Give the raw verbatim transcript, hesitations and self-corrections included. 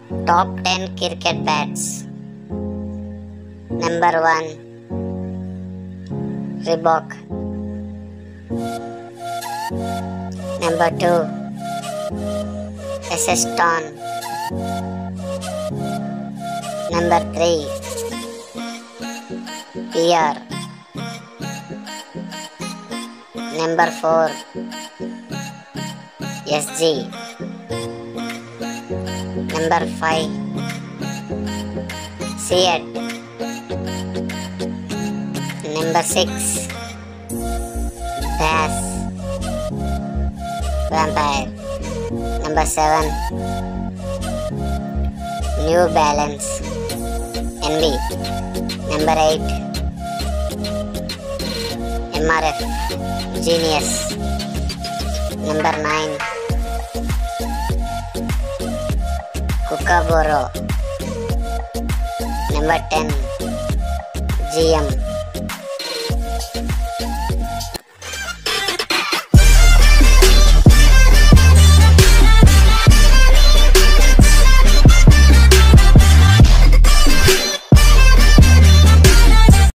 Top ten cricket bats. Number one, Reebok. Number two, S S Stone. Number three, Pierre. Number four, S G. Number five, Seat. Number six, Bass. Vampire. Number seven, New Balance. N B. Number eight, M R F. Genius. Number nine, Kookaburra. Number ten, G M.